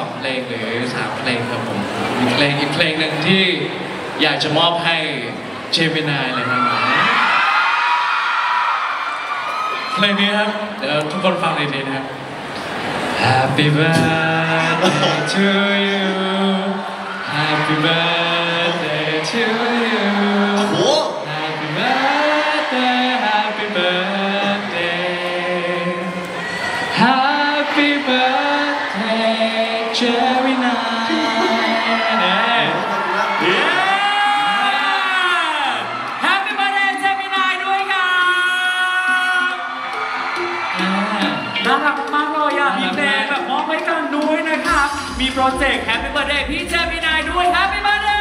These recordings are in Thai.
2 เพลงหรือ3 เพลงครับผมอีกเพลงหนึ่งที่อยากจะมอบให้เจมินายเลยครับเพลงนี้ครับเดี๋ยวทุกคนฟังดีๆนะครับ Happy birthday to you Happy birthday to you Happy birthday Happy birthday Happy birthday Gemini Happy birthday Gemini ด้วยครับน่ารักมากเลยอ่ะมีเพลงแบบมอบให้กันด้วยนะครับมีโปรเจกต์ Happy birthday พี่ Gemini ด้วย Happy birthday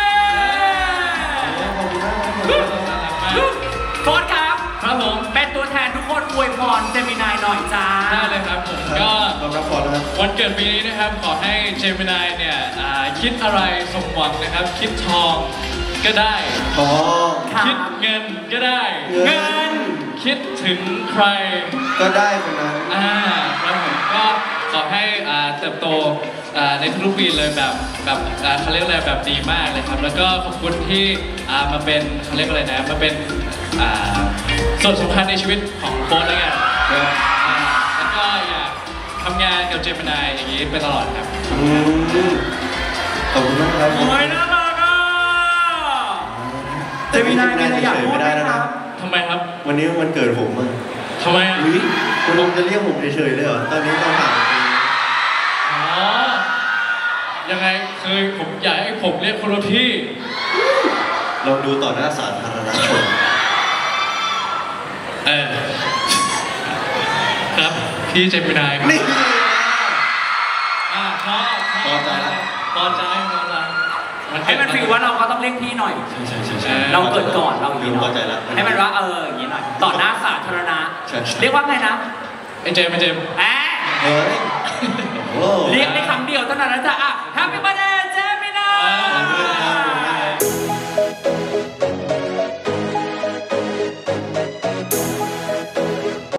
โฟนครับครับผมเป็นตัวแทนทุกคนอวยพร Gemini หน่อยจ้าได้เลยครับผมก็วันเกิดปีนี้นะครับขอให้เจมินายเนี่ยคิดอะไรสมหวังนะครับคิดทองก็ได้ทองคิดเงินก็ได้เงินคิดถึงใครก็ได้คนนั้นครับผมก็ขอให้เติบโตในทุกปีเลยแบบเขาเรียกอะไรแบบดีมากเลยครับแล้วก็ขอบคุณที่มาเป็นเขาเรียกอะไรนะมาเป็นส่วนสำคัญในชีวิตของโค้ชแล้วกันแล้วก็อยากทำงานกับเจมินายอย่างนี้ไปตลอดครับขอบคุณมากครับโอ้ยน่ารักอ่ะเจมินายอยากพูดได้นะครับทำไมครับวันนี้วันเกิดผมอ่ะทำไมอ่ะคุณลุงจะเรียกผมเฉยๆเลยเหรอตอนนี้ต้องถามยังไงเคยผมอยากให้ผมเรียกคนว่าพี่ลองดูต่อหน้าสาธารณชนครับพี่เจมินายนี่พอใจให้มันฟีลว่าเราก็ต้องเรียกพี่หน่อยใช่เราเกิดก่อนเราอย่างนี้หน่อยให้มันว่าอย่างนี้หน่อยต่อหน้าสาธารณะเรียกว่าไงนะไอเจมเฮ้ยเรียกในคำเดียวเท่านั้นนะจ๊ะHappy birthday